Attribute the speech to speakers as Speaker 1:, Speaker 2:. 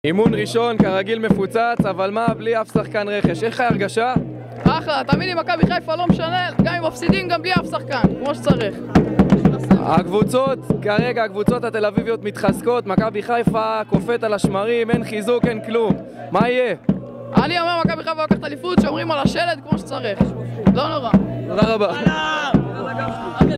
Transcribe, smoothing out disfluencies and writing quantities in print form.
Speaker 1: אימון ראשון, כרגיל מפוצץ, אבל מה בלי אף שחקן רכש? איך הרגשה?
Speaker 2: אחלה, תמיד עם מכבי חיפה לא משנה, גם אם מפסידים גם בלי אף שחקן, כמו שצריך.
Speaker 1: הקבוצות, כרגע הקבוצות התל אביביות מתחזקות, מכבי חיפה קופאת על השמרים, אין חיזוק, אין כלום. מה יהיה?
Speaker 2: אני אומר מכבי חיפה לקחת אליפות, שומרים על השלד כמו שצריך. לא נורא.
Speaker 1: תודה רבה.